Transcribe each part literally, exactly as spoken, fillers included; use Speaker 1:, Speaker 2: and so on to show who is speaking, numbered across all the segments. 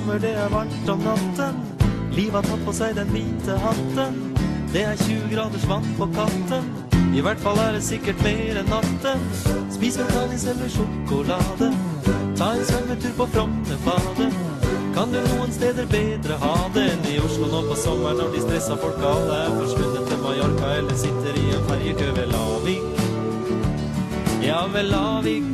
Speaker 1: sommer, det er varmt om natten. Liv har tatt på seg den hvite hatten. Det er tjue graders vann på katten. I hvert fall er det sikkert mer enn natten. Spis mekanis eller sjokolade. Ta en svømmetur på Frognerbadet. Kan du noen steder bedre ha det enn i Oslo nå på sommer, når de stressa folk alle er forsvunnet til Mallorca eller sitter i en ferjekø ved Lavik. Ja, ved Lavik.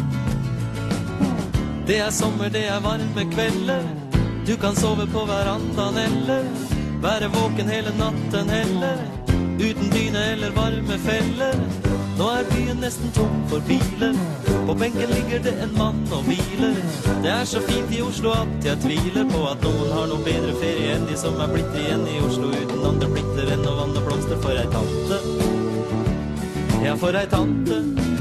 Speaker 1: Det er sommer, det er varme kvelder. Du kan sove på verandaen eller være våken hele natten heller, uten dyne eller varme feller. Nå er byen nesten tom for biler. På benken ligger det en mann og hviler. Det er så fint i Oslo at jeg tviler på at noen har noe bedre ferie enn de som er blitt igjen i Oslo uten andre plikter enn å vanne blomster for ei tante. Ja, for ei tante.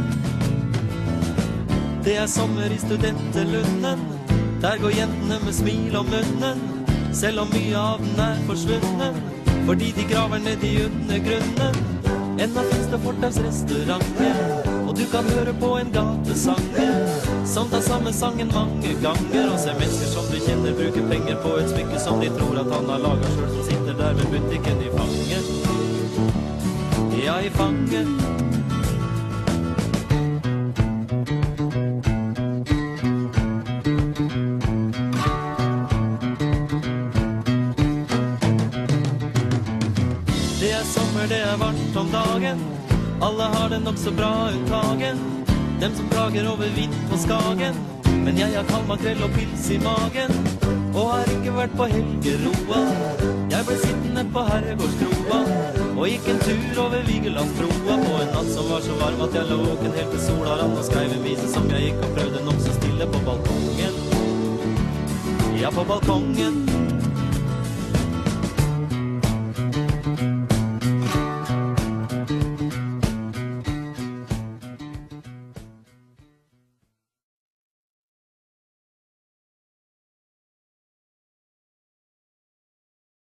Speaker 1: Det er sommer i Studenterlunden. Der går jentene med smil om munnen, selv om mye av den er forsvunnen, fordi de graver ned i undergrunnen. Enda finnes det fortausrestauranter, og du kan høre på en gatesanger som tar samme sangen mange ganger, og ser mennesker som du kjenner bruker penger på et smykke som de tror at han har laget selv, som sitter der ved butikken i fanget. Ja, i fanget. Det er sommer, det er varmt om dagen. Alle har det nok så bra uttagen. Dem som klager over vind på Skagen. Men jeg har kald makrell og pils i magen, og har ikke vært på Helgeroa. Jeg ble sittende på Herregårdskroa og gikk en tur over Vigelandsbroa på en natt som var så varm at jeg lå våken helt til sola rann, og skrev en vise som jeg gikk og prøvde nok så stille på balkongen. Ja, på balkongen.